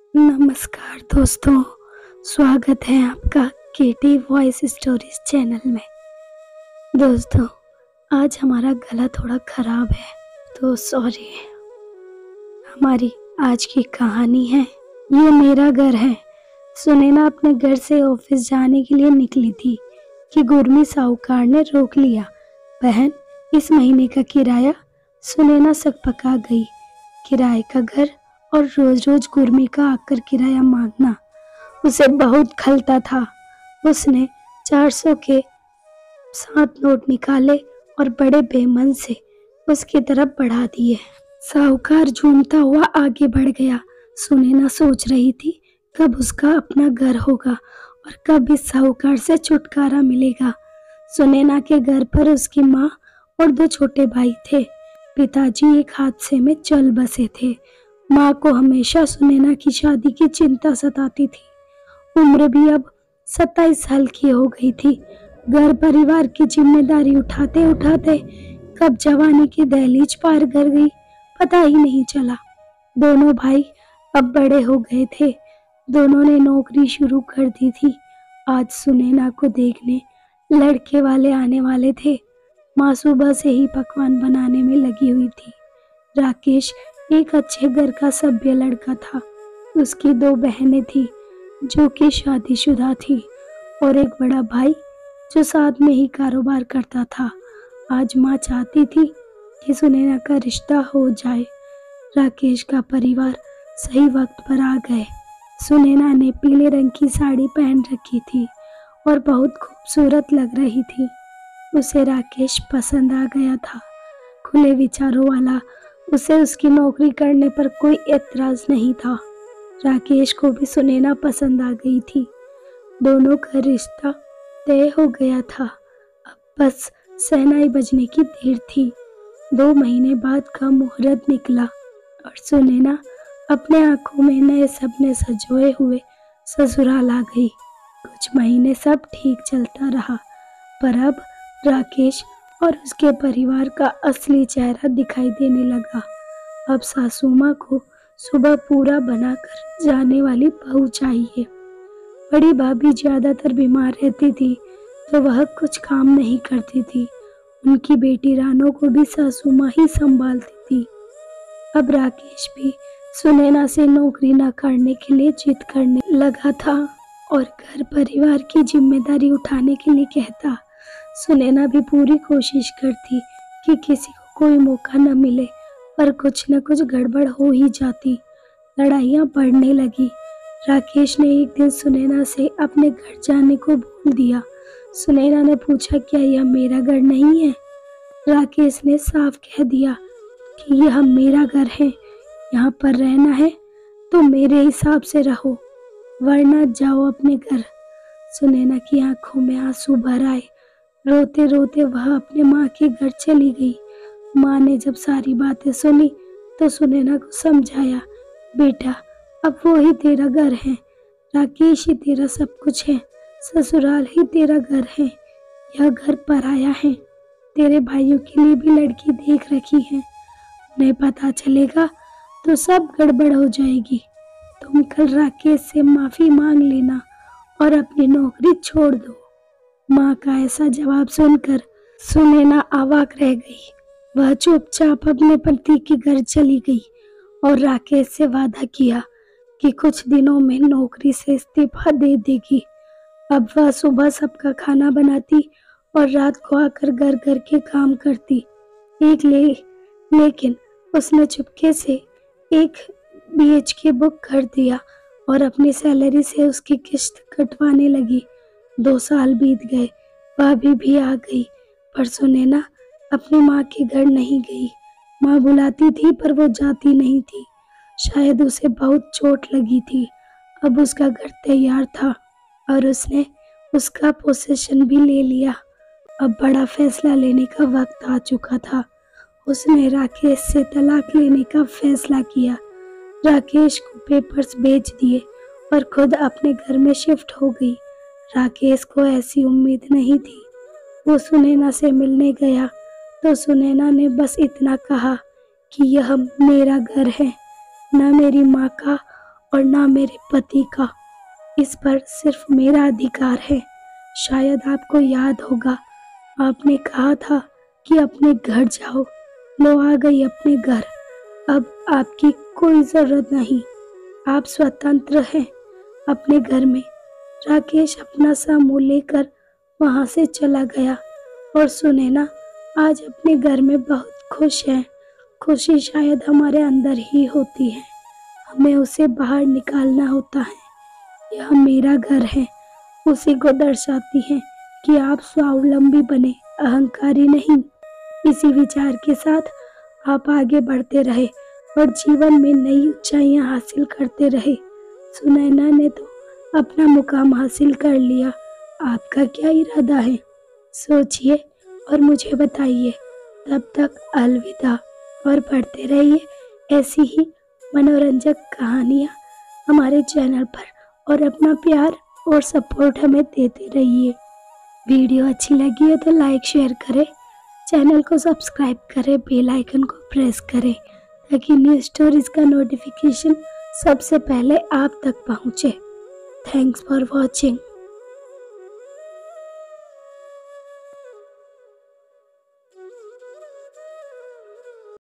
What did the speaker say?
नमस्कार दोस्तों, स्वागत है आपका केटी वॉइस स्टोरीज चैनल में। दोस्तों, आज हमारा गला थोड़ा खराब है तो सॉरी। हमारी आज की कहानी है ये मेरा घर है। सुनैना अपने घर से ऑफिस जाने के लिए निकली थी कि गुरमी साहूकार ने रोक लिया। बहन, इस महीने का किराया। सुनैना सकपका गई। किराए का घर और रोज रोज गुरमी का आकर किराया मांगना उसे बहुत खलता था। उसने 400 के 7 नोट निकाले और बड़े बेमन से उसकी तरफ बढ़ा दिए। साहूकार झूमता हुआ आगे बढ़ गया। सुनैना सोच रही थी कब उसका अपना घर होगा और कब इस साहूकार से छुटकारा मिलेगा। सुनैना के घर पर उसकी माँ और 2 छोटे भाई थे। पिताजी एक हादसे में चल बसे थे। माँ को हमेशा सुनैना की शादी की चिंता सताती थी। उम्र भी अब 27 साल की हो गई थी। घर परिवार की जिम्मेदारी उठाते उठाते कब जवानी की दहलीज पार कर गई पता ही नहीं चला। दोनों भाई अब बड़े हो गए थे। दोनों ने नौकरी शुरू कर दी थी। आज सुनैना को देखने लड़के वाले आने वाले थे। माँ सुबह से ही पकवान बनाने में लगी हुई थी। राकेश एक अच्छे घर का सभ्य लड़का था। उसकी 2 बहनें थी जो कि शादीशुदा थी और एक बड़ा भाई जो साथ में ही कारोबार करता था। आज माँ चाहती थी कि सुनैना का रिश्ता हो जाए। राकेश का परिवार सही वक्त पर आ गए। सुनैना ने पीले रंग की साड़ी पहन रखी थी और बहुत खूबसूरत लग रही थी। उसे राकेश पसंद आ गया था। खुले विचारों वाला। उसे उसकी नौकरी करने पर कोई एतराज नहीं था। राकेश को भी सुनैना पसंद आ गई थी। दोनों का रिश्ता तय हो गया था। अब बस शहनाई बजने की देर थी। 2 महीने बाद का मुहूर्त निकला और सुनैना अपने आंखों में नए सपने सजोए हुए ससुराल आ गई। कुछ महीने सब ठीक चलता रहा, पर अब राकेश और उसके परिवार का असली चेहरा दिखाई देने लगा। अब सासू माँ को सुबह पूरा बनाकर जाने वाली बहू चाहिए। बड़ी भाभी ज्यादातर बीमार रहती थी तो वह कुछ काम नहीं करती थी। उनकी बेटी रानो को भी सासू माँ ही संभालती थी। अब राकेश भी सुनैना से नौकरी न करने के लिए जिद करने लगा था और घर परिवार की जिम्मेदारी उठाने के लिए कहता। सुनैना भी पूरी कोशिश करती कि किसी को कोई मौका न मिले, पर कुछ न कुछ गड़बड़ हो ही जाती। लड़ाइयाँ बढ़ने लगी। राकेश ने एक दिन सुनैना से अपने घर जाने को बोल दिया। सुनैना ने पूछा, क्या यह मेरा घर नहीं है? राकेश ने साफ कह दिया कि यह मेरा घर है। यहाँ पर रहना है तो मेरे हिसाब से रहो, वरना जाओ अपने घर। सुनैना की आंखों में आंसू भर आए। रोते रोते वह अपने माँ के घर चली गई। माँ ने जब सारी बातें सुनी तो सुनैना को समझाया, बेटा अब वो ही तेरा घर है, राकेश ही तेरा सब कुछ है, ससुराल ही तेरा घर है। यह घर पराया है। तेरे भाइयों के लिए भी लड़की देख रखी है। उन्हें पता चलेगा तो सब गड़बड़ हो जाएगी। तुम कल राकेश से माफी मांग लेना और अपनी नौकरी छोड़ दो। माँ का ऐसा जवाब सुनकर सुनैना अवाक रह गई। वह चुपचाप अपने पति के घर चली गई और राकेश से वादा किया कि कुछ दिनों में नौकरी से इस्तीफा दे देगी। अब वह सुबह सबका खाना बनाती और रात को आकर घर घर के काम करती। लेकिन उसने चुपके से एक BHK बुक कर दिया और अपनी सैलरी से उसकी किस्त कटवाने लगी। 2 साल बीत गए। भाभी भी आ गई, पर सुनैना अपनी माँ के घर नहीं गई। माँ बुलाती थी पर वो जाती नहीं थी। शायद उसे बहुत चोट लगी थी। अब उसका घर तैयार था और उसने उसका पोजीशन भी ले लिया। अब बड़ा फैसला लेने का वक्त आ चुका था। उसने राकेश से तलाक लेने का फैसला किया। राकेश को पेपर्स भेज दिए और खुद अपने घर में शिफ्ट हो गई। राकेश को ऐसी उम्मीद नहीं थी। वो सुनैना से मिलने गया तो सुनैना ने बस इतना कहा कि यह मेरा घर है, न मेरी माँ का और ना मेरे पति का। इस पर सिर्फ मेरा अधिकार है। शायद आपको याद होगा, आपने कहा था कि अपने घर जाओ। लो आ गई अपने घर। अब आपकी कोई जरूरत नहीं, आप स्वतंत्र हैं अपने घर में। राकेश अपना सा मुंह लेकर वहां से चला गया। और सुने ना, आज अपने घर में बहुत खुश है। खुशी शायद हमारे अंदर ही होती है, हमें उसे बाहर निकालना होता है। यह मेरा घर है, उसी को दर्शाती है कि आप स्वावलंबी बने, अहंकारी नहीं। इसी विचार के साथ आप आगे बढ़ते रहे और जीवन में नई ऊंचाइयां हासिल करते रहे। सुनैना ने तो अपना मुकाम हासिल कर लिया, आपका क्या इरादा है? सोचिए और मुझे बताइए। तब तक अलविदा और पढ़ते रहिए ऐसी ही मनोरंजक कहानियाँ हमारे चैनल पर, और अपना प्यार और सपोर्ट हमें देते रहिए। वीडियो अच्छी लगी हो तो लाइक शेयर करें, चैनल को सब्सक्राइब करें, बेल आइकन को प्रेस करें ताकि न्यू स्टोरीज का नोटिफिकेशन सबसे पहले आप तक पहुँचे। Thanks for watching.